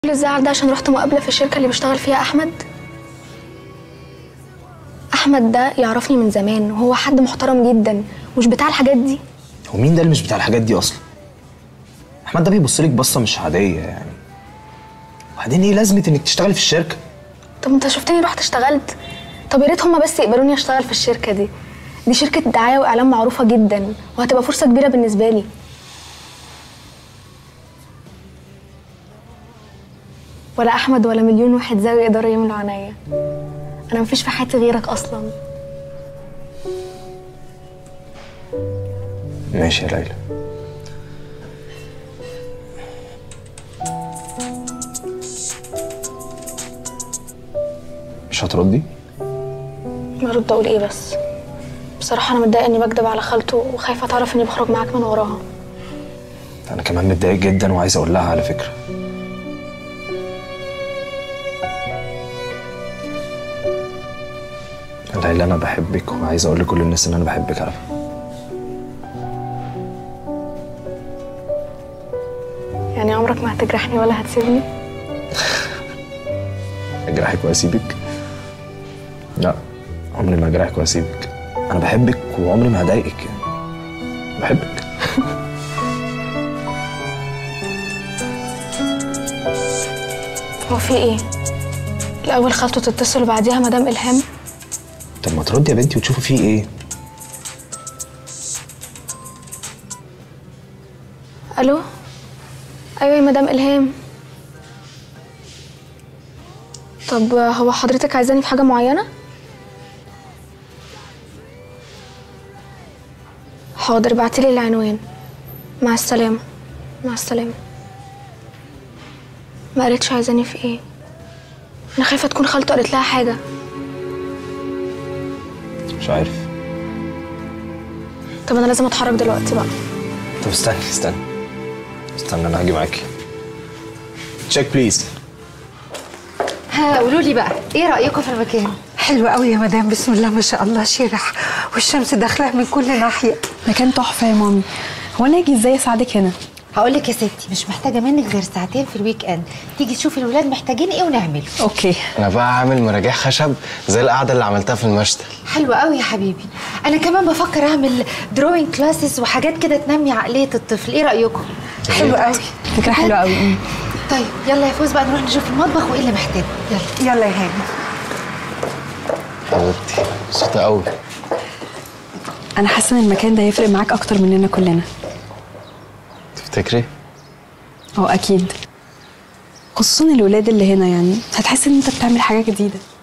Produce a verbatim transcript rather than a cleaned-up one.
كل الزعل ده عشان رحت مقابلة في الشركة اللي بيشتغل فيها أحمد. أحمد ده يعرفني من زمان وهو حد محترم جدا ومش بتاع الحاجات دي. هو مين ده اللي مش بتاع الحاجات دي أصلا؟ أحمد ده بيبصلك بصة مش عادية يعني. وبعدين إيه لازمة إنك تشتغلي في الشركة؟ طب أنت شفتني رحت اشتغلت؟ طب يا ريت هما بس يقبلوني أشتغل في الشركة دي. دي شركة دعاية وإعلام معروفة جدا وهتبقى فرصة كبيرة بالنسبة لي. ولا أحمد ولا مليون واحد زاوية يقدروا يملوا عينيا. أنا مفيش في حياتي غيرك أصلا. ماشي يا ليلى. مش هتردي؟ مرد أقول إيه بس؟ بصراحة أنا متضايقة إني بكدب على خالته وخايفة تعرف إني بخرج معاك من وراها. أنا كمان متضايق جدا وعايز أقول لها على فكرة. ليلى أنا بحبك وعايز أقول لكل الناس إن أنا بحبك على فكرة. يعني عمرك ما هتجرحني ولا هتسيبني؟ أجرحك وأسيبك؟ لا، عمري ما أجرحك وأسيبك. أنا بحبك وعمري ما هضايقك يعني. بحبك. هو في إيه؟ الأول خالته تتصل وبعديها مدام إلهام؟ طب ما تردي يا بنتي وتشوفي فيه إيه؟ ألو؟ أيوة يا مدام إلهام. طب هو حضرتك عايزاني في حاجة معينة؟ حاضر بعتيلي العنوان. مع السلامة. مع السلامة. ما قالتش عايزاني في ايه؟ أنا خايفة تكون خالته قالت لها حاجة. مش عارف. طب أنا لازم أتحرك دلوقتي بقى. طب استني استني استنى أنا هاجي معاكي. تشيك بليز. ها قولوا لي بقى ايه رايكم في المكان؟ حلو قوي يا مدام، بسم الله ما شاء الله، شرح والشمس داخله من كل ناحيه. مكان تحفه يا مامي. هو انا اجي ازاي اساعدك هنا؟ هقول لك يا ستي، مش محتاجه منك غير ساعتين في الويك اند، تيجي تشوفي الولاد محتاجين ايه ونعمله. اوكي. انا بقى عامل مراجيح خشب زي القعده اللي عملتها في المشتل. حلو قوي يا حبيبي. انا كمان بفكر اعمل دروينج كلاسز وحاجات كده تنمي عقليه الطفل، ايه رايكم؟ حلو قوي، فكره حلوه قوي. طيب يلا يا فوز بقى نروح نشوف المطبخ وايه اللي محتاجه. يلا يلا يا هاني. حبيبتي مبسوطه قوي. انا حاسه ان المكان ده هيفرق معاك اكتر مننا كلنا. تفتكري؟ اه اكيد، خصوصا الولاد اللي هنا، يعني هتحس ان انت بتعمل حاجه جديده.